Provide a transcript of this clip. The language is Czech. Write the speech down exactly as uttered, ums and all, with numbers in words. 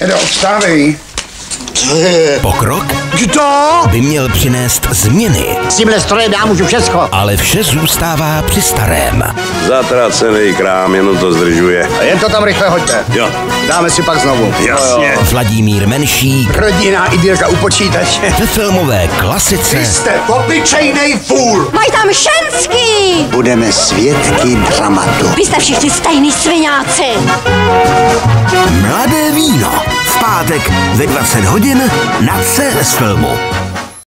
Edo, vstávej. Pokrok Kdo? by měl přinést změny, S tímhle strojem já můžu všecko. ale vše zůstává při starém. Zatracený krám, jenom to zdržuje. A jen to tam rychle hoďte. Jo, Dáme si pak znovu. jasně. Vladimír Menšík Rodinná idylka u počítače. ve filmové klasice Jste obyčejnej fůl. Mají tam ženský! Budeme svědky dramatu. Vy jste všichni stejný sviňáci. Mladé víno v pátek ve dvacet hodin na C S Filmu.